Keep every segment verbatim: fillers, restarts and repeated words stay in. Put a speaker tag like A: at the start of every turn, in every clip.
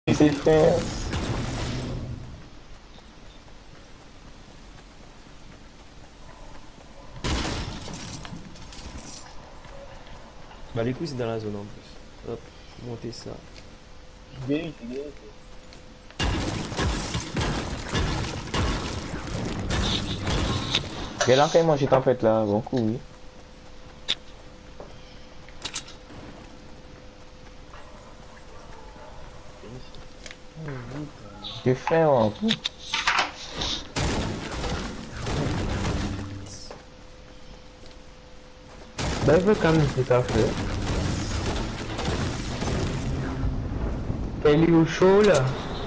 A: C'est fait.
B: Bah les couilles c'est dans la zone en plus. Hop, monter ça.
C: Bien, bien.
A: Quel an qu'elle mange en fait là, bon coup oui. J'ai faim en tout.
D: Bah je veux quand même tout à fait. Elle est au chaud là.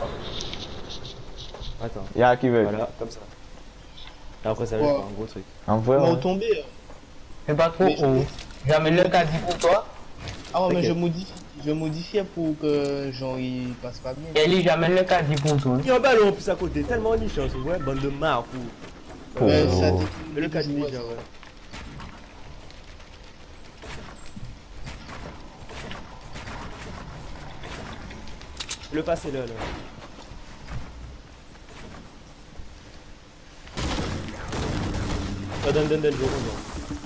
B: Attends.
A: Y'a qui veut.
B: Voilà, comme ça. Et après ça va
C: Ouais.
B: faire un gros truc.
A: En vrai,
C: On
A: ouais.
C: va tomber.
D: C'est pas trop
C: Mais-
D: haut. J'amène le caddie pour toi.
C: Ah ouais, mais
B: Ok.
C: je modifie. Je modifie pour que genre il passe pas bien.
D: Ellie, j'amène le caddie pour toi.
B: Il y a un ballon en plus à côté, tellement niche, hein, ouais, bande de marques ou.
A: Oh.
C: Ouais, ça
A: Oh.
C: t'est-
B: Le caddie
C: Ouais,
B: déjà, ouais. Le passé là, là. Ah, donne, donne, donne, je reviens.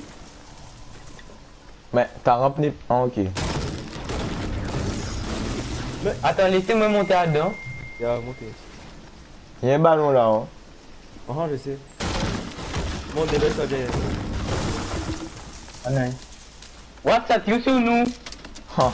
A: Mais t'as rempli. Ah, ok.
D: Attends, laissez-moi monter à dedans.
B: Il a monté.
A: Y'a un ballon là. Hein.
B: Ah, ah, je sais. Monte des ça vient.
D: Ah non. What, ça tire sur nous.
A: Ah.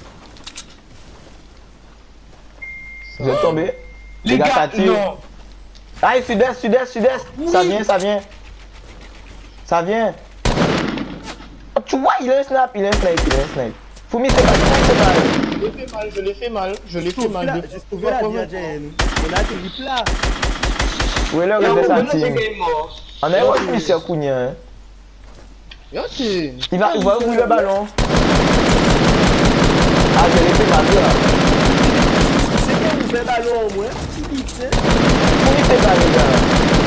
A: Vous êtes tombé.
D: Les
A: gars,
D: gars,
A: ça tire.
D: non.
A: Ah, sud-est, sud-est, sud-est. Ça vient, ça vient. Ça vient. Oh, tu vois, il a un snap, il a un snipe, il a un snipe. Faut mettre pas, faut mettre pas.
C: Je l'ai fait mal, je l'ai fait mal, je l'ai fait mal.
B: Là,
C: deux
B: j'ai
C: fois.
B: trouvé la
C: Trois
B: vie,
C: fois.
B: Jen. On a atterri plat.
A: Où est le
D: Yo,
A: reste de sa
D: maintenant, c'est
A: team?
D: game mort.
A: On a un autre monsieur Kounia. Hein.
C: Yo, t'es.
A: Il va, il va ouvrir le ballon. Ah, je l'ai fait mal là.
B: C'est bien, on fait le ballon au moins. Petit vite, hein.
A: Faut mettre pas, les gars.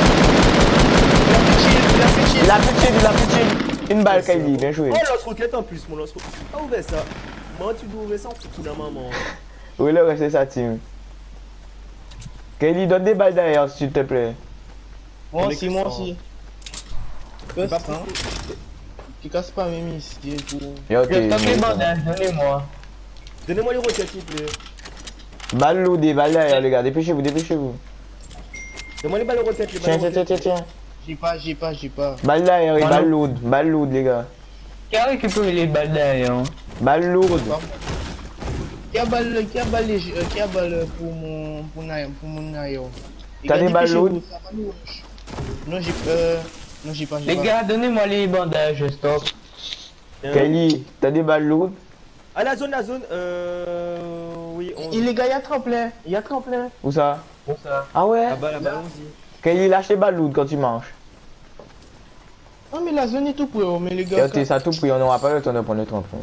C: Il a fait chier, il a fait chier.
A: Il a plus de il a plus de Une balle, Kylie, bien joué.
B: Oh, lance-roquette en plus, mon lance-roquette. Ah, ouvert ça. Moi, tu dois ouvrir ça en tout la maman.
A: Où est le reste de sa team? Kylie, donne des balles derrière, s'il te plaît.
C: Moi
B: On est
C: aussi,
B: que
C: moi
B: ça,
C: aussi.
B: C'est pas
C: First, hein.
B: possible.
C: Tu casses pas mes missiles et tout.
A: Yo,
D: Je
A: t'es.
D: stoppe les bandages, donnez-moi.
B: Donnez-moi les roquettes, s'il te plaît.
A: Balle lourde, balle derrière, les gars. Dépêchez-vous, dépêchez-vous.
B: Donne-moi les balles roquettes, les
A: Tiens,
B: balles
A: tiens, tiens,
B: roquettes.
A: tiens, tiens.
C: J'ai pas, j'ai pas, j'ai pas.
A: Balle derrière et
D: Voilà.
A: balle lourde. Balle lourde, les gars.
D: Qui a récupéré les balles derrière?
A: Balle lourde.
C: Qui a balle, qui a balle, euh, qui a balle pour mon, pour Nayo, pour mon Nayo. Les
A: T'as
C: gars,
A: des balles
C: dépêchez-vous,
A: lourdes?
C: ça va nous rush. Non, j'ai, euh, non, j'ai pas, j'ai
D: Les
C: pas.
D: gars, donnez-moi les bandages, je stoppe.
B: Tiens.
A: Kylie, t'as des balles lourdes?
B: Ah, la zone, la zone. Euh. Oui, on.
C: Et les gars, il y a tremplin, il y a tremplin.
A: Où ça?
D: Pour ça.
A: Ah ouais?
B: Ah, bah là-bas, allons-y.
A: Kylie, lâche les balles lourdes quand tu manges.
C: Non, mais la zone est tout pour eux, mais les
A: Yo,
C: gars.
A: t'es ça tout pris, on n'aura pas le temps de prendre le trente.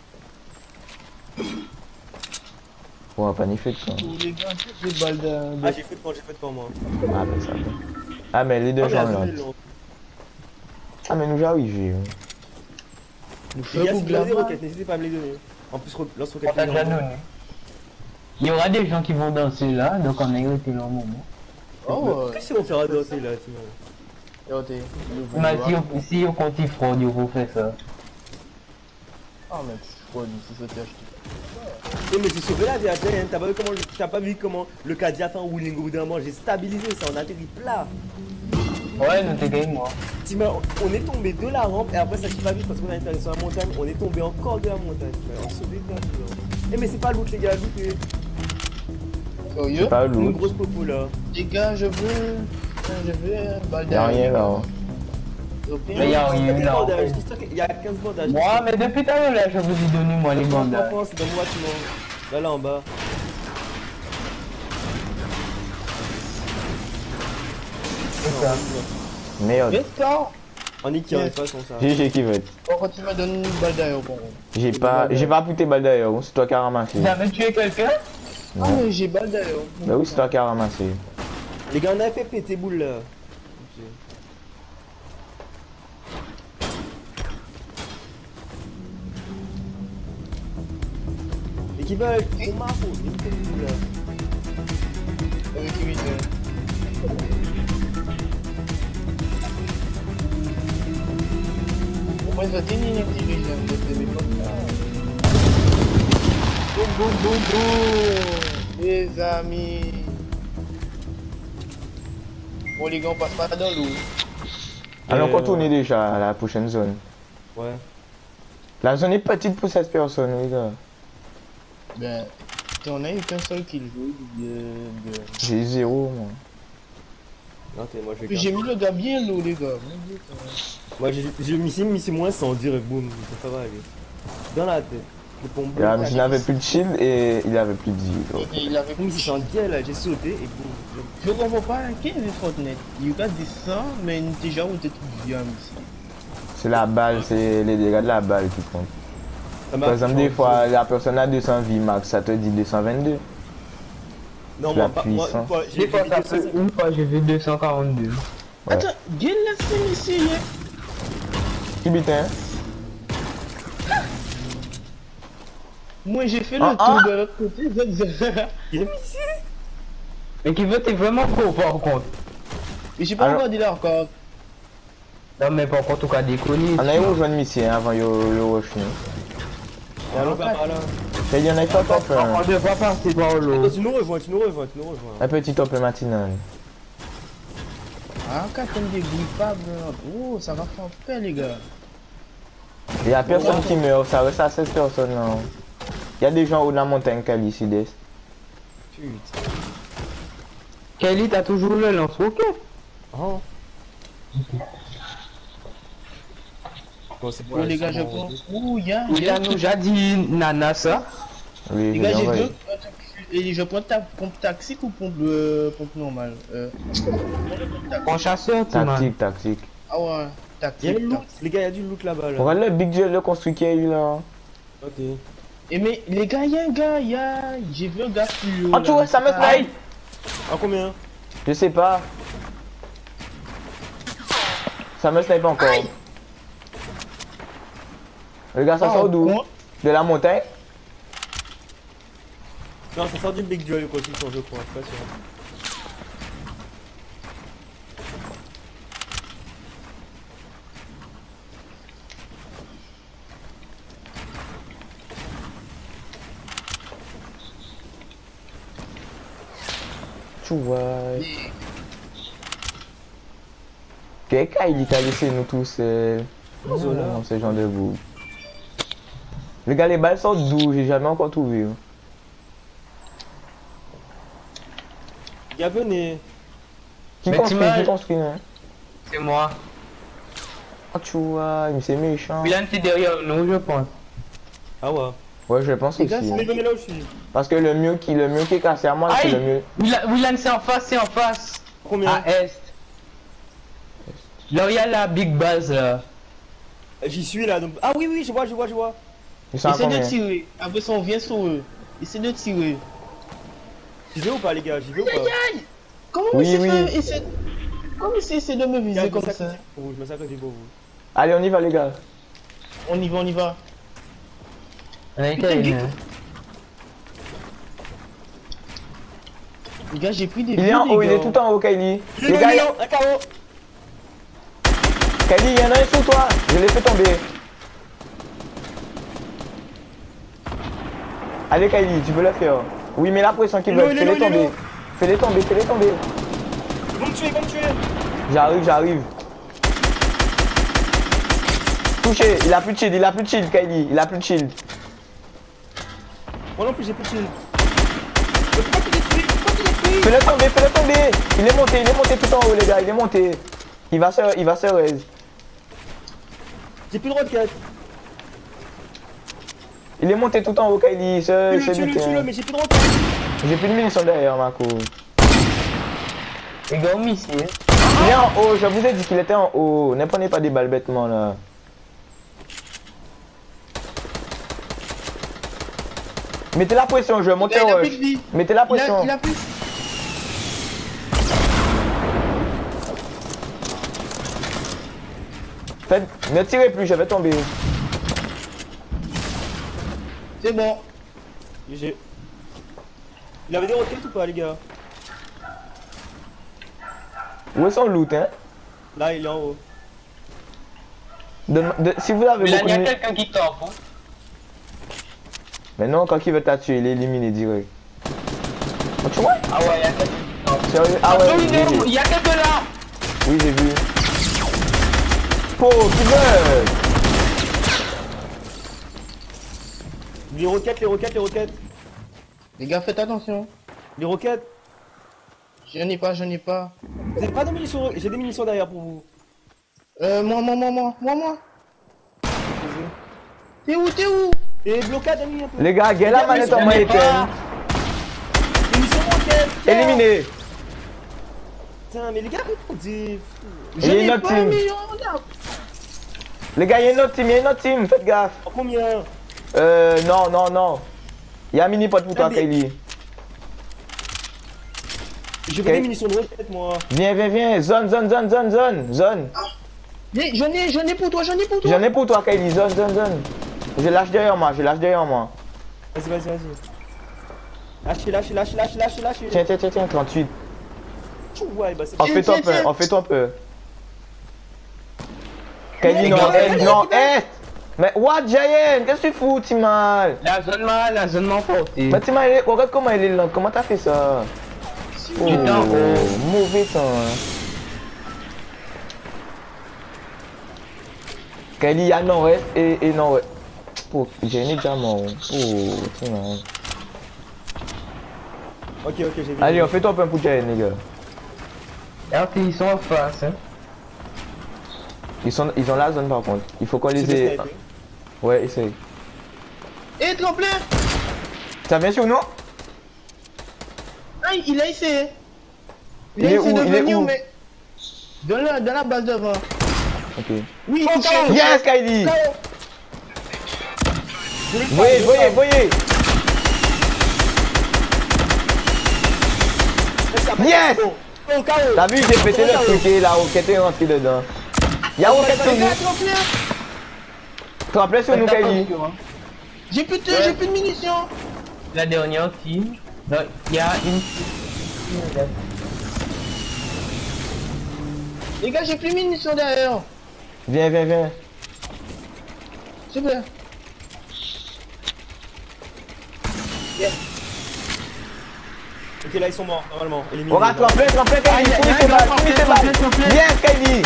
A: On va pas ni fait de quoi.
C: Les gars, toutes les balles de.
B: Ah, j'ai fait de quand, j'ai fait de quand, moi.
A: Ah, ben ça va. Ah, mais les deux
B: Ah, mais la
A: gens là.
B: zone est longue.
A: Ah, mais nous j'ai arrivé.
B: Les gars, si vous avez des roquettes, n'hésitez pas à me les donner. En plus, ro- lance-roquette.
D: On t'a déjà donné. Il y aura des gens qui vont danser là, donc on a été leur moment.
C: Oh,
B: Qu'est-ce qu'ils vont faire à danser là, sinon?
C: yo, t'es.
D: Mais si on, si on compte y fraude, ils vont faire ça.
C: Ah, mais tu crois, c'est ça, t'es acheté.
B: Eh, mais j'ai sauvé la vie à Jen. T'as pas vu comment, le- t'as pas vu comment le caddie a fait un wheeling au bout d'un moment? J'ai stabilisé ça, on a atterri plat.
D: Ouais, nous t'es game moi.
B: T'imagines, on est tombé de la rampe et après ça qui va vite parce qu'on a été sur la montagne, on est tombé encore de la montagne. On s'est sauvé de la vie. Eh, mais c'est pas loot, les gars, lootez.
C: Sérieux?
A: C'est pas
B: Une
A: lourd.
B: grosse popo là.
C: Les gars, je veux. Je veux un balle
A: Y'a rien là. Hein.
D: Mais y a rien
B: Il y a
D: là.
B: bandages, dis-toi qu'il y a quinze bandages.
D: Moi, mais depuis tout à l'heure là, je vous ai donné moi les bandages.
B: C'est dans mon bâtiment. Là, là en bas.
D: C'est ça.
A: Merde.
C: Mais quand?
B: En niquant, de toute façon, ça.
A: G G qui veut.
C: Bon, quand tu m'as donné une balle d'ailleurs, bon.
A: J'ai pas. J'ai pas poussé balle d'ailleurs, c'est toi qui as ramassé.
D: Vous avez tué quelqu'un?
C: Ah, mais j'ai balle d'ailleurs.
A: Bah oui, c'est toi qui as ramassé.
B: Les gars, on a fait péter boule là. Et qui veulent on marque, il me fait une boule là.
C: sorti ni intelligent de téléphone. Boum boum boum boum. Les amis. Bon les gars, on passe pas dans l'eau.
A: Allons
B: Euh,
A: contourner déjà à la prochaine zone.
B: Ouais.
A: La zone est petite pour cette personne, les gars.
C: Ben, on a eu qu'un seul kill de... de...
A: J'ai eu zéro, moi.
B: Non, t'es, moi je vais
C: Puis j'ai mis le gars bien low, les gars. Mon Dieu, quand même.
B: Moi j'ai j'ai mis ici, mis ici moins cent direct, boum, ça va aller. Dans la tête. Le pompe.
A: Là, je n'avais plus de shield et il avait plus de vie. donc.
C: Et il avait
B: Boum, ici c'est en gueule là, j'ai sauté et boum.
C: Je comprends pas, qu'est-ce que Fortnite? Il y a des cent, mais déjà où t'es tout bien ici.
A: C'est la balle, c'est les dégâts de la balle qui comptent.
B: Ça m'a
A: Par exemple, des
B: changé.
A: fois, la personne a deux cents vies max, ça te dit deux cent vingt-deux.
B: Non,
A: la
B: moi, pas, moi,
A: puissance.
B: une fois, j'ai
D: Des fois,
B: vu
D: ça
B: deux cent
D: peut-
B: cinquante.
D: une fois j'ai vu deux cent quarante-deux.
A: Ouais.
C: Attends, Gail laisse ici, hein?
A: Qui bite, hein?
C: Moi j'ai fait
A: Ah,
C: le tour
A: ah.
C: de l'autre côté.
B: Il est mis ici.
D: Mais qui veut, t'es vraiment gros par contre.
C: Et j'ai pas
A: Alors-
C: encore dit là encore.
D: Non, mais par contre, en tout cas, déconner.
A: On a eu rejoindre Missy hein, avant yo yo rush nous.
B: Et allons par là.
A: Il y en a qui sont top.
D: On ne devrait pas passer par l'eau.
B: Attends, tu nous rejoins, tu nous rejoins, tu nous rejoins.
A: Un petit top matinal.
C: Ah, quand t'aimes des grippables, oh, ça va faire peur, les gars.
A: Il y a personne qui meurt, ça reste à seize personnes là. Il y a des gens au de la montagne Kali sud-est.
B: Putain.
D: Kelly, t'as toujours le lance-roquette.
B: Oh. Bon, c'est pour
C: Oh,
B: la
C: les gars, je
B: son-
C: prends. Ouh, y'a.
D: Il a nous déjà dit Nana ça.
A: Oui,
C: Les
A: je
C: gars,
A: l'ai
C: j'ai
A: envoyé.
C: deux. Et je prends ta pompe taxique ou pompe, euh, pompe normale euh...
D: En chasseur, tu man.
A: Tactique, tactique.
C: Ah ouais,
B: Il y a
C: tactique.
B: le loot, les gars, il y a du loot là-bas là.
A: Regarde le big J, le construit qu'il y a eu là.
B: Ok.
C: Et mais les gars, y'a un gars, y'a. J'ai vu un gars plus haut.
A: Oh, tu
C: là.
A: vois, ça me
C: Ah,
A: snipe.
B: À combien?
A: Je sais pas. Ça me snipe encore. Le gars, ça
C: Ah,
A: sort d'où?
C: moi
A: De la montagne?
B: Non, ça sort du Big Joy, quoi, tout je crois, je suis pas sûr.
A: Tu vois. Quelqu'un il t'a laissé nous tous. Euh... Non, ce genre de boue. Le gars, les balles sortent d'où? J'ai jamais encore trouvé. hein.
B: Gars, venez.
A: Qui
D: Mais
A: construit?
D: t'imagines-
A: Qui construit? Hein?
D: C'est moi.
A: Oh, tu vois, mais c'est méchant.
D: Milan, c'est derrière nous, je pense.
B: Ah ouais.
A: Ouais, je pense
C: Les
A: aussi.
C: gars,
A: hein.
B: Mais venez là où je suis.
A: Parce que le mieux qui, le mieux qui est cassé à moi, c'est le mieux.
D: Milan, Milan, c'est en face, c'est en face.
B: Combien?
D: À Est. Là, il y a la big base là.
B: J'y suis là, donc. Ah oui, oui, je vois, je vois, je vois.
A: Ils sont à
C: Essaie de
A: combien?
C: tirer. Après ça, on vient sur eux. Essaie de tirer.
B: J'y vais ou pas, les gars? J'y vais ou pas?
C: Comment
A: Oui,
C: il
A: oui.
C: fait essaie... Comment il essaie de me
B: Gars,
C: viser
B: je me
C: comme ça?
B: sacrifie pour vous, je me sacrifie pour vous.
A: Allez, on y va, les gars.
C: On y va, on y va.
D: Avec
C: Putain,
D: elle,
C: Guy.
D: hein.
C: Les gars, j'ai pris des
A: Il est
C: vues,
A: en
C: les
A: haut, il est
C: gars.
A: tout en haut, Kylie.
B: Il
A: Les
B: est
A: gars,
B: là,
A: il-
B: il est là, un carreau.
A: Kylie, il y en a un sur toi. Je l'ai fait tomber. Allez, Kylie, tu peux le faire. Oui, mais la pression qu'ils
B: Il est
A: veulent,
B: là, il est
A: fais-les
B: là, il est
A: tomber.
B: là.
A: Fais-les tomber, fais-les tomber.
B: Ils vont me tuer, ils vont me tuer.
A: J'arrive, j'arrive. Touché, il a plus de shield, il a plus de shield, Kylie. Il a plus de shield.
B: Moi non plus, j'ai plus de shield. Mais pourquoi tu détruis? Pourquoi tu détruis?
A: Fais-le tomber, fais-le tomber. Il est monté, il est monté tout en haut, les gars. Il est monté. Il va se, il va se raise.
B: J'ai plus de roquettes.
A: Il est monté tout en haut, Kylie. Se,
B: Tue-le,
A: se
B: tue-le,
A: buter.
B: tue-le, mais j'ai plus de roquettes.
A: J'ai plus de munitions derrière, Marco.
D: Les gars, ici, hein.
A: Il est en haut, je vous ai dit qu'il était en haut. Ne prenez pas des balles bêtement là. Mettez la pression, je vais monter
C: Il a
A: au
C: plus
A: rush.
C: de vie.
A: Mettez la
C: Il a,
A: pression.
C: il a plus.
A: Faites... Ne tirez plus, je vais tomber.
C: C'est bon.
B: J'ai. Il avait des roquettes ou pas, les gars?
A: Où est son loot, hein?
B: Là, il est en haut.
A: De- de- si vous avez
D: Mais là,
A: beaucoup
D: il y a
A: de...
D: quelqu'un qui torpe. Hein.
A: Mais non, quand il veut t'as tué, il est éliminé direct. Oh, tu vois?
D: Ah ouais, il y a quelqu'un qui torpe.
A: Sérieux? Ah ouais,
D: Oh,
A: oui,
D: il est où?
A: oui,
D: Il y a quelqu'un là.
A: oui, j'ai vu. Po, qui veut?
B: Les roquettes, les roquettes, les roquettes.
C: Les gars, faites attention.
B: Les roquettes.
C: J'en ai pas, j'en ai pas.
B: Vous avez pas de munitions? J'ai des munitions derrière pour vous.
C: Euh, moi, moi, moi, moi, moi, moi. T'es où, t'es où?
B: Et blocade, ami, un peu.
A: Les gars, quelle la manette en moi éteinte?
B: Munitions roquettes.
A: Éliminé.
B: Putain, mais les gars, arrêtez de dire.
A: Il y a une autre team. Les gars, il y a une autre team, il y a une autre team, faites gaffe.
B: En combien?
A: Euh, non, non, non. Il y a un mini pot pour toi,
B: Ah, mais-
A: Kylie.
B: J'ai
A: Ok.
B: pas des munitions de roquettes, moi.
A: Viens, viens, viens. Zone, zone, zone, zone, zone, zone.
C: Mais J'en ai, j'en ai pour toi, j'en ai pour toi.
A: J'en ai pour toi, Kylie. Zone, zone, zone. Je lâche derrière moi, je lâche derrière moi.
B: Vas-y, vas-y, vas-y. Lâchez, lâchez, lâchez, lâchez, lâchez, lâchez.
A: Tiens, tiens, tiens, tiens, trente-huit.
B: Tchou, ouais, bah c'est
A: On
C: Tiens,
A: fait toi
C: tiens,
A: peur,
C: tiens.
A: on fait toi peur. Kylie,
C: Mais
A: non,
C: les gars,
A: est,
C: les
A: non,
C: gars,
A: est. Mais what, Giant? Qu'est-ce que tu fous, Timal?
D: La zone mal, la zone m'emportée.
A: Mais Timal, il est- regarde comment il est lent. Comment t'as fait ça? Oh,
D: J'étais en haut.
A: mauvais temps. Hein. Kylie, à nord-est et, et nord-ouest. Oh, j'ai un diamant. Oh, Timal.
B: Ok, ok, j'ai vu.
A: Allez, on fait toi un pour Giant, les gars.
D: Alors qu'ils sont en face. Hein.
A: Ils, sont, ils ont la zone par contre. Il faut qu'on
B: C'est
A: les
B: des
A: ait.
B: snipers.
A: Ouais, essaye.
C: Et tremplin.
A: Ça vient sur nous?
C: Ah, il a essayé.
A: Il
C: Il, a
A: est
C: essayé
A: où?
C: de
A: Il est
C: venir,
A: où?
C: mais. Dans la, dans la base devant.
A: Ok.
C: Oui,
B: Oh,
C: touché.
B: K O.
A: Yes, Kylie!
C: K O.
B: Je l'ai pas,
A: Voyez,
B: je l'ai
A: voyez,
B: pas.
A: voyez!
B: Laisse ça,
A: Yes!
B: c'est bon. Oh, K O.
A: T'as vu, j'ai pété le truc et la roquette est rentrée dedans. Y'a roquette sur
C: Les gars,
A: nous.
C: tremplin.
A: Tremplin sur nous,
D: Faites
A: Kylie.
D: attention, hein.
C: J'ai plus de, j'ai plus de munitions.
D: La dernière team. Donc, il y a une.
C: Les gars, j'ai plus de munitions derrière.
A: Viens, viens, viens.
C: S'il vous plaît.
B: Ok, là ils sont morts, normalement. Éliminés.
A: Regarde, tremplin, tremplin, Kylie.
D: Ah,
A: Fouille
D: y a-
A: tes
D: y a-
A: balles,
D: y a-
A: fouille tes
D: tremplin,
A: balles.
D: tremplin.
A: Yes, Kylie.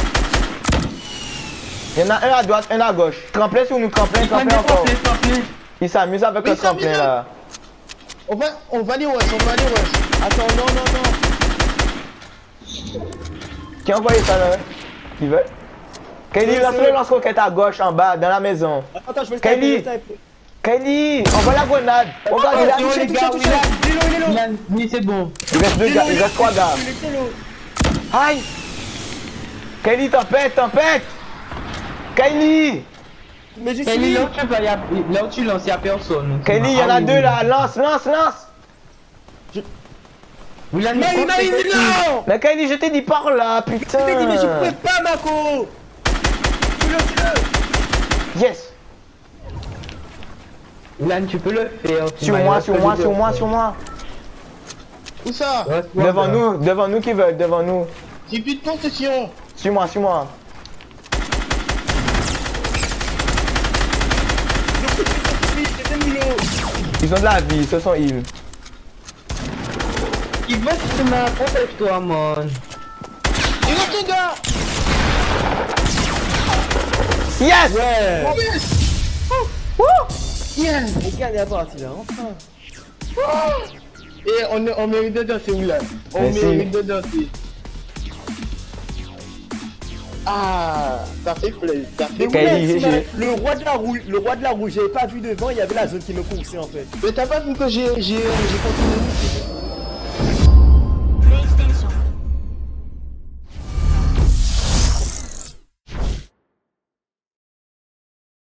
A: Il y en a un à droite, un à gauche. Tremplin sur nous, tremplin, tremplin encore. Il s'amuse avec
C: Oui,
A: le
C: il s'amuse,
A: tremplin là.
C: On va, on va aller rush, on va aller rush.
B: Attends, non, non, non.
A: Qui a envoyé ça là? Qui veut? Kylie,
B: Oui,
A: lance
B: c'est-
A: le lance-roquette à gauche, en bas, dans la maison.
B: Attends, attends, je vais le
A: Kylie.
B: sniper, je vais le sniper.
A: Kylie, envoie la grenade. Regarde, il a
D: Attention,
A: touché,
D: les
A: touché,
D: gars,
A: touché.
B: Il est low, il est low.
D: Milan, oui, c'est bon.
A: Il reste deux gars, il reste trois gars.
B: Il est très low.
A: Aïe! Kylie, tempête, tempête! Kylie!
B: Mais j'ai
D: Kelly,
B: suivi.
D: là où tu vas, y a- là où tu lances, il y a personne.
A: Kylie, il y en
D: Ah
A: a
D: oui,
A: deux
D: oui.
A: là, lance, lance, lance!
D: Milan,
B: Mais il m'a
D: écoute,
B: eu là.
A: Mais Kylie, je t'ai dit par là, putain!
B: Je t'ai dit, mais je pouvais pas, Mako. Tue-le, tue-le.
A: Yes!
D: Milan, tu peux le faire. tu
A: Sur
D: m'as
A: moi,
D: l'air
A: sur
D: que
A: moi,
D: je
A: sur
D: peux
A: moi,
D: le
A: sur moi!
C: Où ça?
D: faire. Reste-moi
A: Devant
D: là.
A: nous, devant nous qui veulent, devant nous.
C: J'ai plus de possession.
A: Suis moi, suis moi.
B: J'ai mis low.
A: Ils ont de la vie, ils se sont heal.
D: Il va se mettre, protège-toi, man.
C: Et l'autre gars.
A: Yes!
B: Ouais.
C: Yes.
B: Les gars, il est parti là, enfin.
C: Et on, on mérite de danser, Milan. On
A: Merci.
C: mérite de danser. Ah, ça fait plaisir. Ça fait
B: Mais
C: plaisir.
A: Kylie,
B: ouais,
A: G G.
B: le roi de la roue, le roi de la roue, j'avais pas vu devant, il y avait la zone qui me poussait en fait.
C: Mais t'as pas vu que j'ai j'ai j'ai continué.